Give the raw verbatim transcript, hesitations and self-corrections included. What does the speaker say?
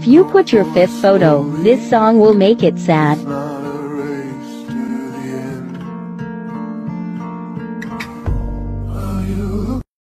you put your fifth photo, this song will make it sad.